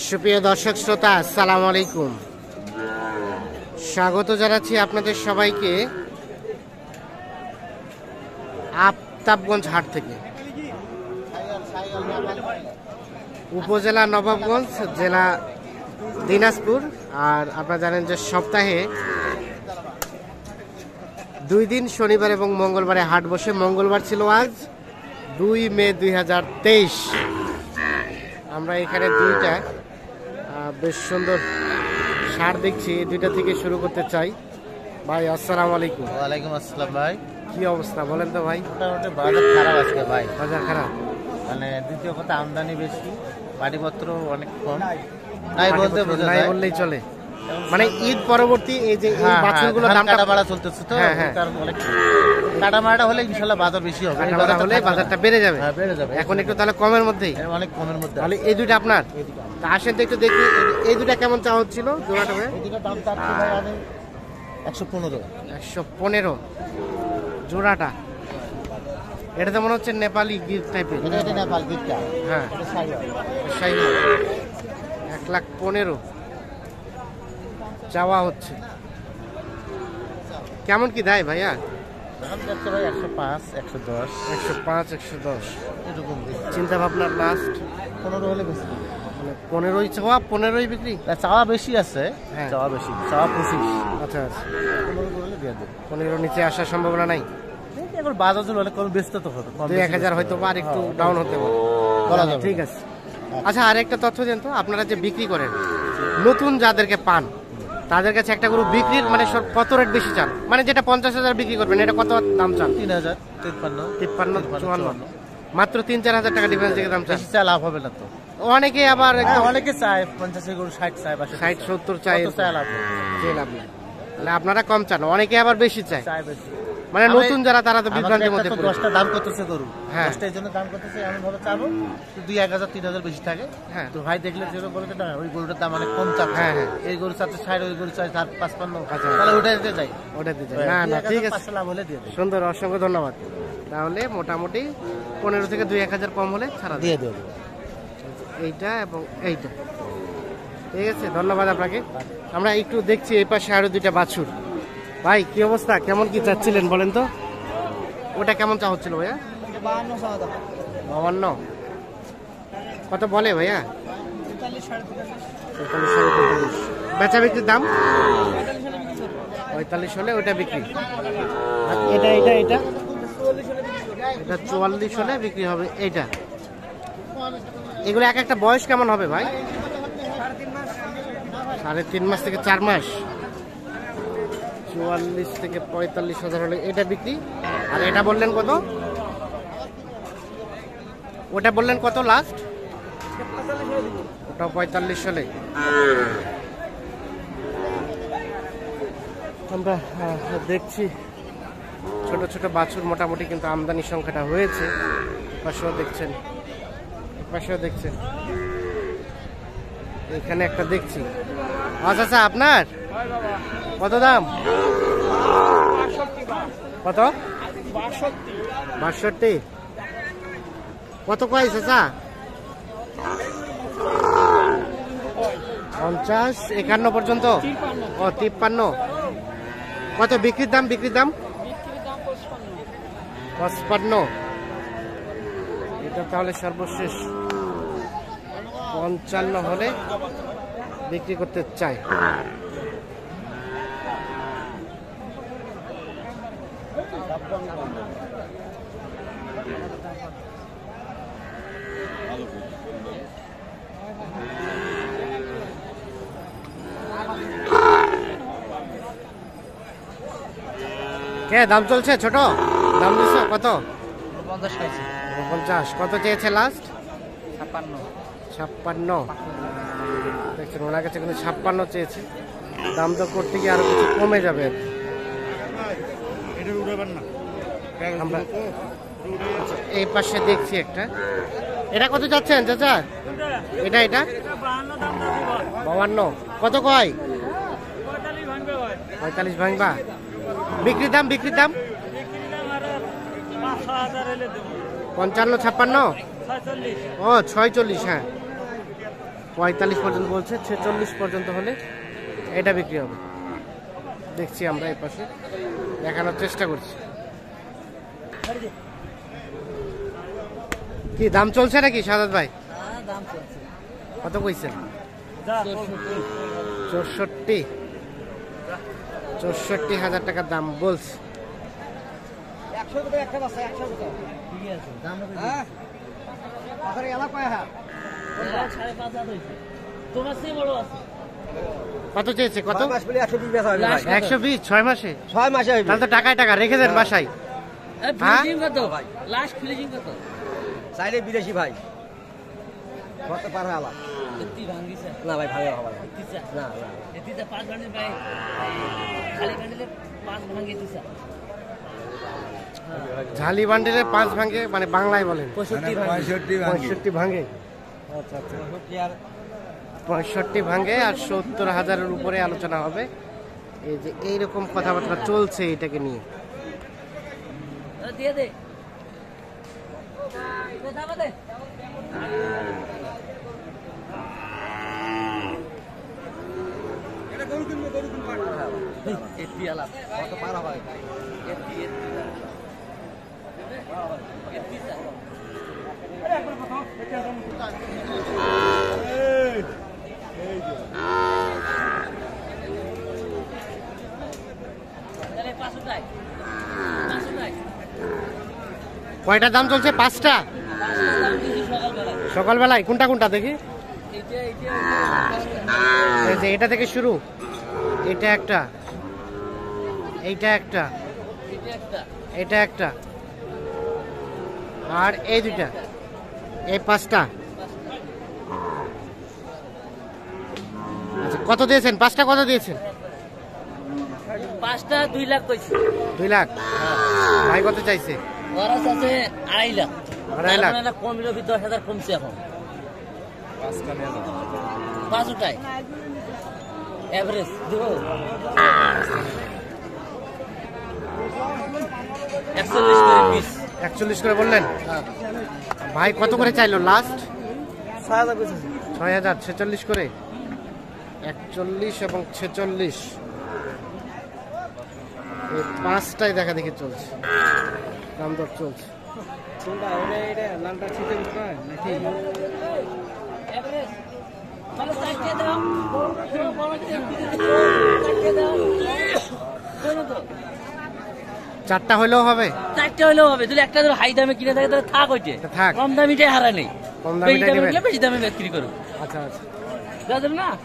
সুপ্রিয় দর্শক শ্রোতা, আসসালামু আলাইকুম। স্বাগত জানাচ্ছি আপনাদের সবাইকে আফতাবগঞ্জ হাট থেকে। উপজেলা নবাবগঞ্জ, জেলা দিনাজপুর। আর আপনারা জানেন যে সপ্তাহে 2 দিন শনিবার এবং মঙ্গলবারে হাট বসে। মঙ্গলবার ছিল আজ 2 মে 2023। আমরা এখানে দুইটা বেশ সুন্দর ষাঁড় দেখছি, এই দুইটা থেকে শুরু করতে চাই। ভাই আসসালামু আলাইকুম। ওয়ালাইকুম আসসালাম ভাই। কি অবস্থা বলেন তো ভাই? মোটামুটি বাজার খারাপ আজকে ভাই। বাজার খারাপ মানে দ্বিতীয় কথা আমদানি বেশি, বাড়িপত্র অনেক কম। নাই বলতে নাই বললেই চলে। মানে ঈদ পরবর্তী এই যে এই বাছুরগুলো দাম কাটা বাড়া চলতেছে তো, তার অনেক কাটা মারাটা হলে ইনশাআল্লাহ বাজার বেশি হবে। কাটা বাড়া হলে বাজারটা বেড়ে যাবে। হ্যাঁ বেড়ে যাবে। এখন একটু তাহলে কমের মধ্যেই, অনেক কমের মধ্যে। তাহলে এই দুইটা আপনার? তা আসেন তো একটু দেখি এই দুইটা কেমন চাওয়া হচ্ছিল জোড়াটা? এদিকে দাম চাচ্ছি ভাই আমি 115। 115 জোড়াটা। এটা তো মনে হচ্ছে নেপালি গির টাইপের। এটা নেপাল গিরটা। হ্যাঁ এটা সাইওয়াল। 1,15,000 চাওয়া হচ্ছে। কেমন কি দেয় ভাইয়া? দাম যাচ্ছে ভাই 105, 110, 105, 110 এরকম। চিন্তা ভাবনার লাস্ট 15 হলে বেশি। মানে 15ই চাওয়া, 15ই বিক্রি। চাওয়া বেশি আছে, চাওয়া বেশি, চাওয়া 25। আচ্ছা আচ্ছা, 15 হলে দিয়ে দেব। 15 নিচে আসার সম্ভাবনা নাই। এখন বাজার জন্য অনেক কম ব্যস্ত তো হবে, 2-1000 হয়তো বা আর একটু ডাউন হতে পারে। বলা যাবে। ঠিক আছে। আচ্ছা, আর একটা তথ্য দেন তো, আপনারা যে বিক্রি করেন নতুন যাদেরকে পান তাদের কাছে একটা গরু বিক্রির মানে কত রেট বেশি চান? মানে যেটা 50,000 বিক্রি করবেন এটা কত দাম চান? 3000, 53, 54, মাত্র 3-4 হাজার টাকা ডিফারেন্স থেকে দাম চান। বেশি চা লাভ হবে না তো। অনেকে আবার অনেকে চায় 50 গরু 60 চায়, 60-70 চায়, চা লাভ হবে। যে লাভ নেই। তাহলে আপনারা কম চান, অনেকে আবার বেশি চায়। চায় বেশি। মানে নতুন যারা তারা তো বিভ্রান্তির মধ্যে পড়ে। 10টা দাম করতেছে গরু, হ্যাঁ 10টা এর জন্য দাম করতেছে, এমন ভাবে চাবো 2-1000, 3000 বেশি থাকে। হ্যাঁ তো ভাই দেখলে যেটা বলে না ওই গরুটার দাম অনেক কম চাচ্ছে। হ্যাঁ হ্যাঁ, এই গরু চাচ্ছে 60, ওই গরু চাচ্ছে 55। আচ্ছা, তাহলে ওটা দিতে যাই, ওটা দিতে যাই। না না, ঠিক আছে, 500 লাভ হলে দিয়ে দেব। সুন্দর, অসংখ্য ধন্যবাদ। তাহলে মোটামুটি 15 থেকে 2-1000 কম হলে ছাড়া দিয়ে দেব। এইটা এবং এইটা। ঠিক আছে, ধন্যবাদ আপনাকে। আমরা একটু দেখছি এই পাশে আরো দুইটা বাছুর। ভাই কি অবস্থা, কেমন কি চাচ্ছিলেন বলেন তো? ওটা কেমন চা হচ্ছিল ভাইয়া? 52। কত বলে ভাইয়া? 43, বেচা বিক্রির দাম 45 হলে ওটা বিক্রি। এটা এটা এটা এটা 44 হলে বিক্রি হবে। এইটা এগুলো এক একটা বয়স কেমন হবে ভাই? 3.5 মাস থেকে 4 মাস। 44 থেকে 45,000 হলে এটা বিক্রি। আর এটা বললেন কত? ওটা বললেন কত লাস্ট? ওটা 45 হলে। আমরা দেখছি ছোট ছোট বাছুর, মোটামুটি কিন্তু আমদানি সংখ্যাটা হয়েছে। পাশেও দেখছেন, পাশেও দেখছেন, এখানে একটা দেখছি। আচ্ছা আচ্ছা, আপনার কত দাম? কত? 62। কত কয় চাচা? 50, 51 পর্যন্ত। ও 53। কত বিক্রির দাম? বিক্রির দাম 55। এটা তাহলে সর্বশেষ 55 হলে বিক্রি করতে চাই। কে দাম চলছে? ছোট দাম দিছো কত? 50। কত চেয়েছে লাস্ট? 56। দেখছেন ওনার কাছে কিন্তু 56 চেয়েছে। দাম তো করতে গিয়ে আরো কিছু কমে যাবে। আমরা এই পাশে দেখছি একটা। এটা কত যাচ্ছেন চাচা? এটা এটা 52। কত কয়? 45 ভাঙবা। বিক্রির দাম? বিক্রির দাম 55, 56। ও 46। হ্যাঁ 45 পর্যন্ত বলছে, 46 পর্যন্ত হলে এটা বিক্রি হবে। দেখছি আমরা এই পাশে দেখানোর চেষ্টা করছি। কি দাম চলছে নাকি সাদাত ভাই? কত কইছেন? 64,000 টাকার দাম বলছে। কত চেয়েছে? কত? 120 6 মাসে? 6 মাসে হইবে। তাহলে তো টাকায় টাকা রেখে দেন বাসায়। চাইলে বিদেশি ভাই কত পার হয় আলাপ না ভাই ভাঙে হবে না ঝালি বান্ডিলে 5 ভাঙে মানে বাংলায় বলেন 65 ভাঙে। আচ্ছা আচ্ছা 65 ভাঙে আর 70,000-এর উপরে আলোচনা হবে। এই যে এইরকম কথাবার্তা চলছে এটাকে নিয়ে। দিয়ে দে কত পার হয় কয়টা দাম চলছে? 5টা সকালবেলায়। কোনটা কোনটা দেখি? এই যে এটা থেকে শুরু, এটা একটা, এইটা একটা, এটা একটা, আর এই দুইটা, এই 5টা। আচ্ছা কত দিয়েছেন? 5টা কত দিয়েছেন? 5টা 2 লাখ কইছি। 2 লাখ। ভাই কত চাইছে? ওরা আছে 2.5 লাখ। 2.5 লাখ মানে কম হলো 10,000 কমছে এখন। 5টায় এভারেজ দেখো 41 করে পিস। 41 করে বললেন? ভাই কত করে চাইলো লাস্ট? 6,000। 46 করে, 41 এবং 46, এই 5টাই দেখা দেখি চলছে, দাম দর চলছে। এভারেজ মানে 4 দাও। তো 4টা হলেও হবে? 4টা হলেও হবে। যদি একটা হাই দামে কিনে থাকে তাহলে থাক ওইটে। থাক। কম দামিটাই হারা নেই। কম দামিটাই নেবেন? বেশি দামে বিক্রি করো। আচ্ছা আচ্ছা। দেওয়া যাবে না?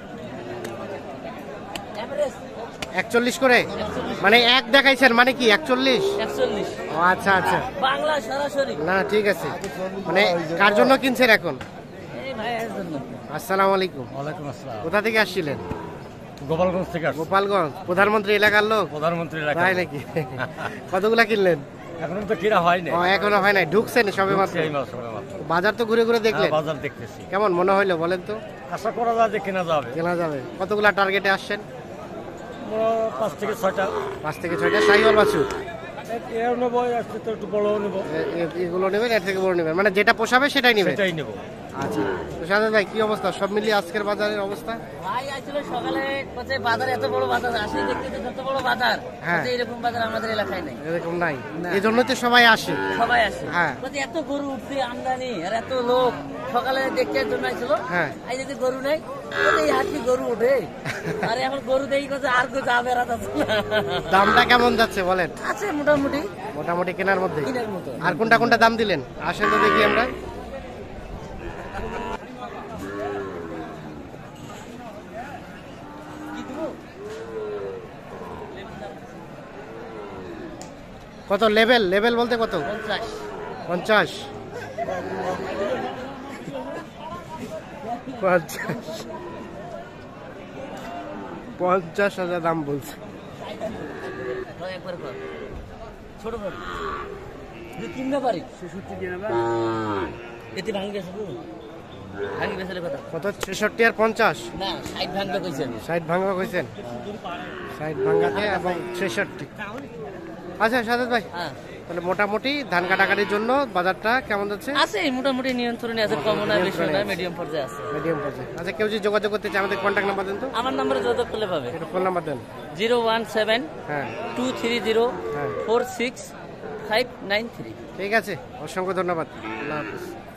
এভারেজ 41 করে মানে এক দেখাইছেন মানে কি 41? 41 ও আচ্ছা আচ্ছা, বাংলা সরাসরি। না ঠিক আছে। মানে কার জন্য কিনছেন এখন? এই ভাইয়ের জন্য। আসসালামু আলাইকুম। ওয়ালাইকুম আসসালাম। কোথা থেকে আসছিলেন? গোপালগঞ্জ থেকে আসছি। গোপালগঞ্জ। প্রধানমন্ত্রী এলাকার লোক? প্রধানমন্ত্রী এলাকা। তাই নাকি? কতগুলা কিনলেন? এখনো তো কিনা হয় না। ও এখনো হয় নাই, ঢুকছেন সবে মাত্র? এই মাস সবে মাত্র। বাজার তো ঘুরে ঘুরে দেখলেন, বাজার দেখতেছি। কেমন মনে হইলো বলেন তো? আশা করা যায় যে কেনা যাবে। কেনা যাবে। কতগুলা টার্গেটে আসছেন? 5 থেকে 6টা। 5 থেকে 6টা সাইওয়াল বাছুর। এও নেবো, আসতে তো একটু বড়ও নেবো। এগুলো নেবেন, এর থেকে বড় নেবেন, মানে যেটা পোষাবে সেটাই নেবেন? সেটাই নেবো। আচ্ছা তো সাজাদ ভাই কি অবস্থা সব মিলিয়ে আজকের বাজারের অবস্থা? ভাই আসলে সকালে কোথায় বাজার এত বড় বাজার আসে দেখতে তো যত বড় বাজার হ্যাঁ। কোথায় এরকম বাজার আমাদের এলাকায় নেই। এরকম নাই, এই জন্যই তো সবাই আসে। সবাই আসে। হ্যাঁ। কোথায় এত গরু উঠছে আমদানি আর এত লোক সকালে দেখতে জন্য আসছিল। হ্যাঁ। এই যদি গরু নেই কোথায় হাতি গরু উঠে আর এখন গরু দেখি কোথায় আর কোথাও যাবে রাত আছে না। দামটা কেমন যাচ্ছে বলেন? আছে মোটামুটি মোটামুটি কেনার মধ্যে। কিনার মতো। আর কোনটা কোনটা দাম দিলেন আসেন তো দেখি আমরা। কত লেভেল? লেভেল বলতে কত? 50 50,000 দাম বলছে। একবার কর ছোট বড় যদি কিনতে পারি 66 দিয়ে নেবা এতে ভাঙি গেছে তো ভাঙি গেছে কথা কত? 66 আর 50? না 60 ভাঙতে কইছেন। 60 ভাঙা কইছেন? 60 ভাঙাতে এবং 66। আচ্ছা সাজাদ ভাই, হ্যাঁ তাহলে মোটামুটি ধান কাটাকাটির জন্য বাজারটা কেমন যাচ্ছে? আছে মোটামুটি নিয়ন্ত্রণে আছে, কম না বেশি না, মিডিয়াম পর্যায়ে আছে। মিডিয়াম পর্যায়ে। আচ্ছা, কেউ যদি যোগাযোগ করতে চায় আমাদের কন্ট্যাক্ট নাম্বার দেন তো। আমার নাম্বারে যোগাযোগ করলে পাবে, এটা ফোন নাম্বার দেন। 017 হ্যাঁ 230 হ্যাঁ 46593। ঠিক আছে, অসংখ্য ধন্যবাদ। আল্লাহ হাফিজ।